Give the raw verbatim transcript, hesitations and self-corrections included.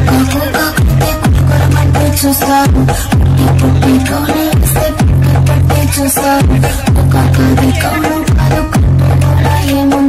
చూస్తాను పుట్టి పుట్టి కౌలు వేస్తే పట్టే చూస్తాను ఒక కది కౌలు కాదు ఏమో